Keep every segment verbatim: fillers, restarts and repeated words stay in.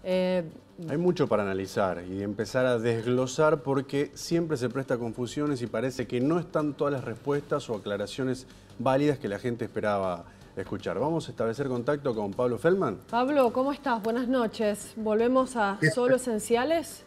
Eh, Hay mucho para analizar y empezar a desglosar porque siempre se presta confusiones y parece que no están todas las respuestas o aclaraciones válidas que la gente esperaba escuchar. Vamos a establecer contacto con Pablo Feldman. Pablo, ¿cómo estás? Buenas noches. ¿Volvemos a solo esenciales?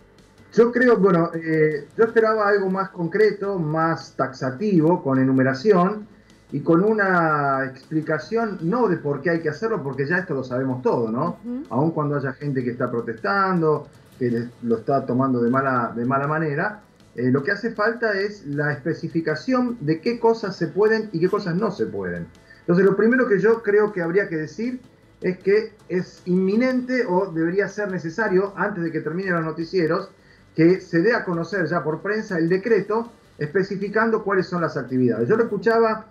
Yo creo, bueno, eh, yo esperaba algo más concreto, más taxativo, con enumeración y con una explicación, no de por qué hay que hacerlo, porque ya esto lo sabemos todo, ¿no? Uh-huh. Aun cuando haya gente que está protestando, que lo está tomando de mala, de mala manera, eh, lo que hace falta es la especificación de qué cosas se pueden y qué cosas no se pueden. Entonces, lo primero que yo creo que habría que decir es que es inminente o debería ser necesario, antes de que terminen los noticieros, que se dé a conocer ya por prensa el decreto especificando cuáles son las actividades. Yo lo escuchaba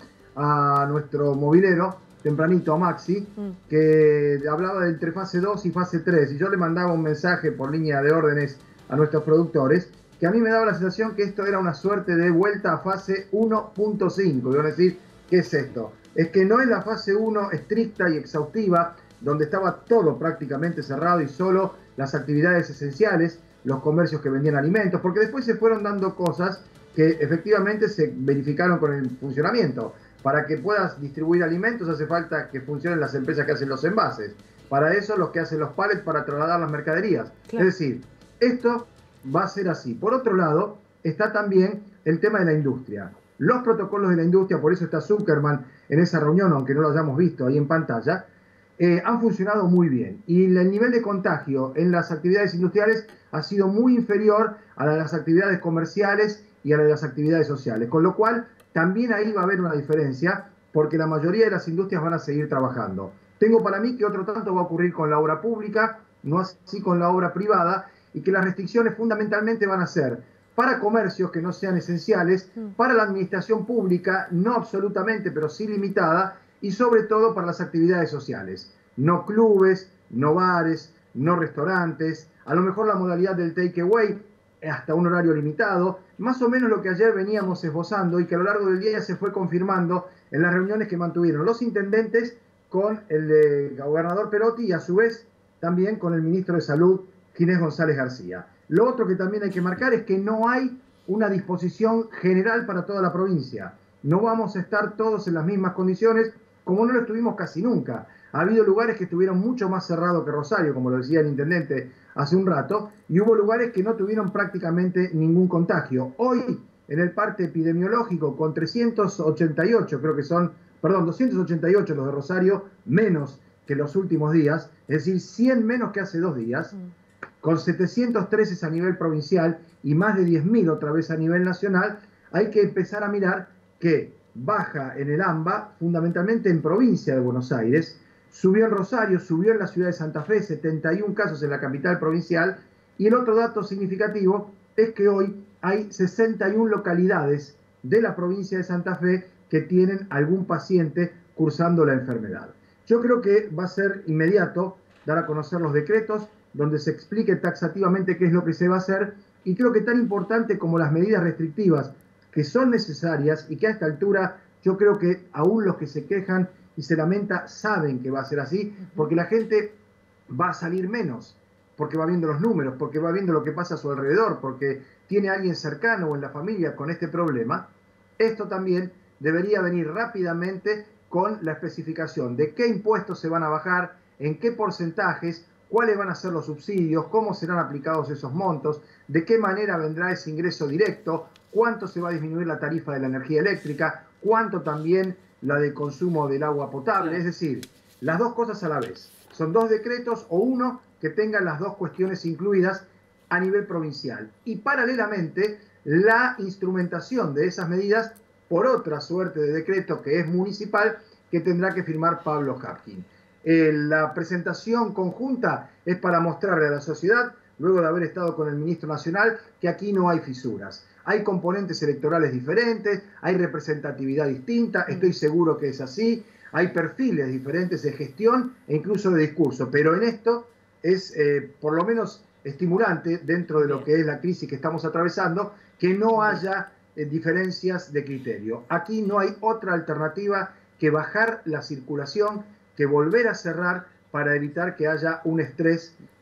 a nuestro movilero, tempranito, a Maxi, mm. que hablaba de entre fase dos y fase tres, y yo le mandaba un mensaje por línea de órdenes a nuestros productores, que a mí me daba la sensación que esto era una suerte de vuelta a fase uno punto cinco. Y van a decir, ¿qué es esto? Es que no es la fase uno estricta y exhaustiva, donde estaba todo prácticamente cerrado y solo las actividades esenciales, los comercios que vendían alimentos, porque después se fueron dando cosas que efectivamente se verificaron con el funcionamiento. Para que puedas distribuir alimentos hace falta que funcionen las empresas que hacen los envases. Para eso los que hacen los pallets para trasladar las mercaderías. Claro. Es decir, esto va a ser así. Por otro lado, está también el tema de la industria. Los protocolos de la industria, por eso está Zuckerman en esa reunión, aunque no lo hayamos visto ahí en pantalla, Eh, han funcionado muy bien y el nivel de contagio en las actividades industriales ha sido muy inferior a la de las actividades comerciales y a la de las actividades sociales, con lo cual también ahí va a haber una diferencia porque la mayoría de las industrias van a seguir trabajando. Tengo para mí que otro tanto va a ocurrir con la obra pública, no así con la obra privada, y que las restricciones fundamentalmente van a ser para comercios que no sean esenciales, para la administración pública, no absolutamente, pero sí limitada, y sobre todo para las actividades sociales. No clubes, no bares, no restaurantes, a lo mejor la modalidad del takeaway hasta un horario limitado, más o menos lo que ayer veníamos esbozando y que a lo largo del día se fue confirmando en las reuniones que mantuvieron los intendentes con el eh, gobernador Perotti y a su vez también con el ministro de Salud, Ginés González García. Lo otro que también hay que marcar es que no hay una disposición general para toda la provincia. No vamos a estar todos en las mismas condiciones, como no lo estuvimos casi nunca. Ha habido lugares que estuvieron mucho más cerrados que Rosario, como lo decía el intendente hace un rato, y hubo lugares que no tuvieron prácticamente ningún contagio. Hoy, en el parte epidemiológico, con trescientos ochenta y ocho, creo que son, perdón, doscientos ochenta y ocho los de Rosario, menos que los últimos días, es decir, cien menos que hace dos días, con setecientos trece a nivel provincial y más de diez mil otra vez a nivel nacional, hay que empezar a mirar que baja en el AMBA, fundamentalmente en provincia de Buenos Aires, subió en Rosario, subió en la ciudad de Santa Fe, setenta y uno casos en la capital provincial, y el otro dato significativo es que hoy hay sesenta y una localidades de la provincia de Santa Fe que tienen algún paciente cursando la enfermedad. Yo creo que va a ser inmediato dar a conocer los decretos donde se explique taxativamente qué es lo que se va a hacer, y creo que tan importante como las medidas restrictivas que son necesarias y que a esta altura yo creo que aún los que se quejan y se lamenta saben que va a ser así, porque la gente va a salir menos, porque va viendo los números, porque va viendo lo que pasa a su alrededor, porque tiene a alguien cercano o en la familia con este problema. Esto también debería venir rápidamente con la especificación de qué impuestos se van a bajar, en qué porcentajes, cuáles van a ser los subsidios, cómo serán aplicados esos montos, de qué manera vendrá ese ingreso directo, cuánto se va a disminuir la tarifa de la energía eléctrica, cuánto también la de consumo del agua potable, es decir, las dos cosas a la vez. Son dos decretos o uno que tengan las dos cuestiones incluidas a nivel provincial. Y paralelamente, la instrumentación de esas medidas por otra suerte de decreto que es municipal, que tendrá que firmar Pablo Hapkin. Eh, la presentación conjunta es para mostrarle a la sociedad, luego de haber estado con el ministro nacional, que aquí no hay fisuras. Hay componentes electorales diferentes, hay representatividad distinta, estoy seguro que es así, hay perfiles diferentes de gestión e incluso de discurso, pero en esto es eh, por lo menos estimulante dentro de lo que es la crisis que estamos atravesando, que no haya eh, diferencias de criterio. Aquí no hay otra alternativa que bajar la circulación, que volver a cerrar para evitar que haya un estrés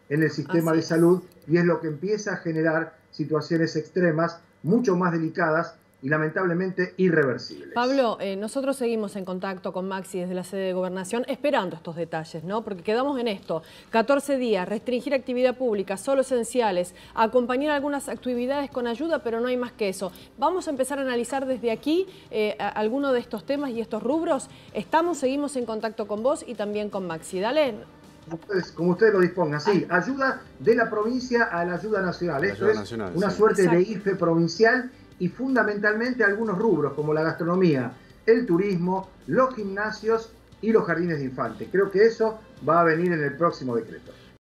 en el sistema Así de es. salud, y es lo que empieza a generar situaciones extremas, mucho más delicadas y lamentablemente irreversibles. Pablo, eh, nosotros seguimos en contacto con Maxi desde la sede de Gobernación esperando estos detalles, ¿no? Porque quedamos en esto, catorce días, restringir actividad pública, solo esenciales, acompañar algunas actividades con ayuda, pero no hay más que eso. Vamos a empezar a analizar desde aquí eh, algunos de estos temas y estos rubros. Estamos, seguimos en contacto con vos y también con Maxi. Dale. Ustedes, como ustedes lo dispongan, sí, ayuda de la provincia a la ayuda nacional. La Esto ayuda es nacional, una sí. suerte Exacto. de I F E provincial y fundamentalmente algunos rubros como la gastronomía, el turismo, los gimnasios y los jardines de infantes. Creo que eso va a venir en el próximo decreto.